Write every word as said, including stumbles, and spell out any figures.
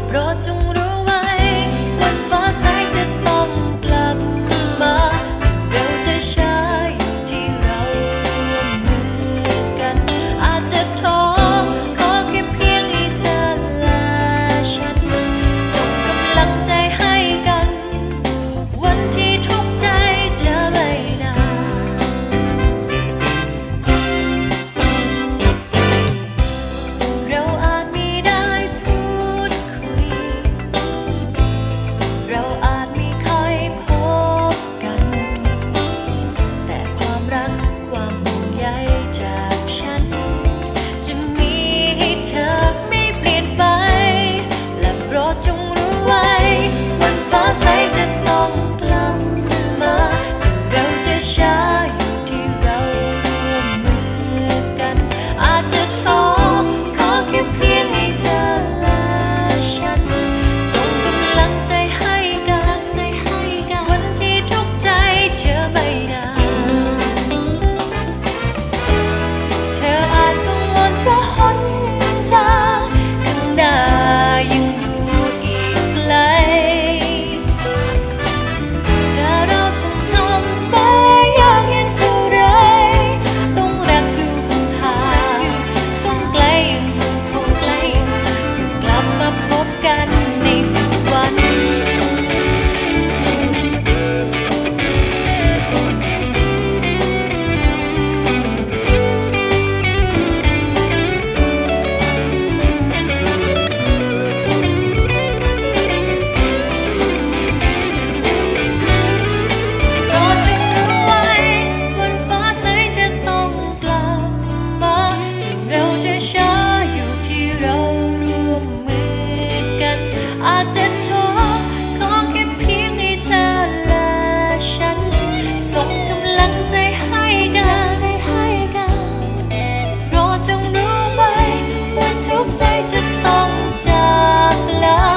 โปรดจงรู้ไว้วันฟ้าใสจะต้องกลับมาเราจะช้าอยู่ที่เราร่วมมือกันอาจจะท้อขอแค่เพียงให้เธอและฉันส่งกำลังใจให้กันวันที่ทุกข์ใจจะไม่นานเราอาจมีได้พูดคุยเราอาจไม่ค่อยพบกันแต่ความรักความห่วงใยจากฉันจะมีให้เธอไม่เปลี่ยนไปและโปรดจงรู้ไว้วันฟ้าใสจะต้องกลับมาถึงเราจะช้าอยู่ที่เราร่วมมือกันอาจจะท้อขอแค่เพียงให้เธอและฉันส่งกำลังใจให้กันวันที่ทุกข์ใจจะไม่นานเธออาจกังวลเพราะหนทางข้างหน้ายังดูอีกไกลแต่เราต้องทำแม้ยากเย็นเท่าไรต้องรักอยู่ห่างๆต้องไกลยังคงไกลต้องกลับมาพบกันในสักวัน โปรดจงรู้ไว้วันฟ้าใสจะต้องกลับมาถึงเราจะช้าอยู่ที่เราร่วมมือกันอาจจะท้อขอแค่เพียงให้เธอและฉันส่งกำลังใจให้กันโปรดจงรู้ไว้วันทุกข์ใจจะต้องจากลา